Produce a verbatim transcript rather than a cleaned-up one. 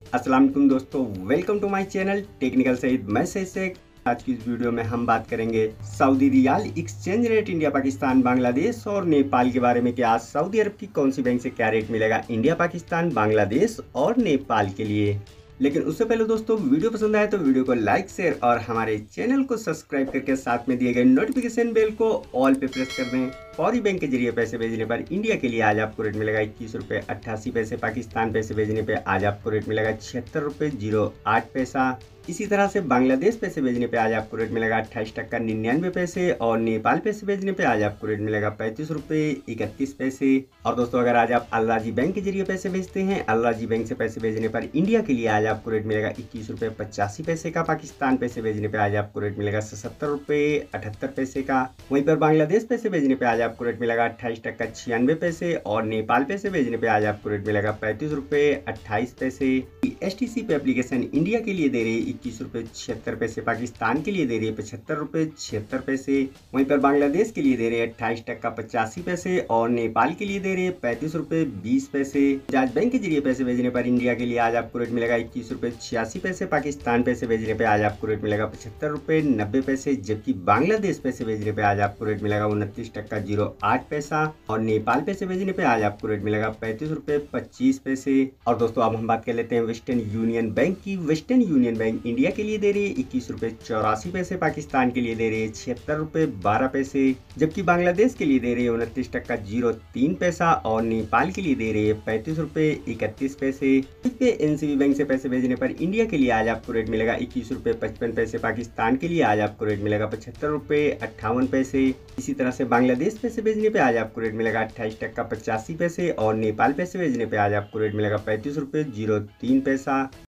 अस्सलाम वालेकुम दोस्तों, welcome to my channel technical Saeed. मैं सईद शेख। आज की इस वीडियो में हम बात करेंगे Saudi riyal exchange rate India, Pakistan, Bangladesh और नेपाल के बारे में कि आज सऊदी अरब की कौन सी बैंक से क्या रेट मिलेगा इंडिया, पाकिस्तान, बांग्लादेश और नेपाल के लिए। लेकिन उससे पहले दोस्तों, वीडियो पसंद आए तो वीडियो को लाइक, शेयर और हमारे चैनल को सब्सक्राइब करके साथ में दिए गए नोटिफिकेशन बेल को ऑल पे प्रेस कर दें। फौरी बैंक के जरिए पैसे भेजने पर इंडिया के लिए आज आपको रेट मिलेगा इक्कीस रुपये अट्ठासी पैसे। पाकिस्तान पैसे भेजने पे आज आपको रेट मिलेगा छिहत्तर रुपये जीरो आठ पैसा। इसी तरह से बांग्लादेश पैसे भेजने पे आज आपको रेट मिलेगा अट्ठाईस टक्का निन्यानवे पैसे और नेपाल पैसे भेजने पे आज आपको रेट मिलेगा पैंतीस रुपये इकतीस पैसे। और दोस्तों, अगर आज आप अल्लाजी बैंक के जरिए पैसे भेजते हैं, अल्लाजी बैंक से पैसे भेजने पर इंडिया के लिए आज आपको रेट मिलेगा इक्कीस रुपये पचासी पैसे का। पाकिस्तान पैसे भेजने पे आज आपको रेट मिलेगा सत्तर रुपये अठहत्तर पैसे का। वहीं पर बांग्लादेश पैसे भेजने पे आज आपको रेट मिलेगा अट्ठाईस टक्का छियानवे पैसे और नेपाल पैसे भेजने पे आज आपको रेट मिलेगा पैंतीस रुपये अट्ठाईस पैसे। एस टी सी पे एप्लीकेशन इंडिया के लिए दे रही है इक्कीस रुपये छिहत्तर पैसे, पाकिस्तान के लिए दे रही है पचहत्तर रुपये छिहत्तर पैसे। वहीं पर बांग्लादेश के लिए दे रहे हैं अट्ठाईस टक्का पचासी पैसे और नेपाल के लिए दे रहे हैं पैंतीस रुपये बीस पैसे। बजाज बैंक के जरिए पैसे भेजने पर इंडिया के लिए आज आपको रेट मिलेगा इक्कीस रुपये छियासी पैसे, पाकिस्तान पैसे भेजने पे आज आपको रेट मिलेगा पचहत्तर रुपये नब्बे पैसे। जबकि बांग्लादेश पैसे भेजने पे आज आपको रेट मिलेगा उनतीस टक्का जीरो आठ पैसा और नेपाल पैसे भेजने पे आज आपको रेट मिलेगा पैंतीस रुपये पच्चीस पैसे। और दोस्तों, अब हम बात कर लेते हैं वेस्टर्न यूनियन बैंक की। वेस्टर्न यूनियन बैंक इंडिया के लिए दे रही है इक्कीस रुपये चौरासी पैसे, पाकिस्तान के लिए दे रही है छिहत्तर रुपये बारह पैसे। जबकि बांग्लादेश के लिए दे रही है उनतीस टक्का जीरो तीन पैसा और नेपाल के लिए दे रही है पैंतीस रुपये इकतीस पैसे। एनसीबी बैंक से पैसे भेजने पर इंडिया के लिए आज आपको रेट मिलेगा इक्कीस रुपये पचपन पैसे, पाकिस्तान के लिए आज आपको रेट मिलेगा पचहत्तर रुपये अट्ठावन पैसे। इसी तरह से बांग्लादेश पैसे भेजने पे आज आपको रेट मिलेगा अट्ठाईस टक्का पचासी पैसे और नेपाल पैसे भेजने पे आज आपको रेट मिलेगा पैंतीस रुपये जीरो तीन पैसा।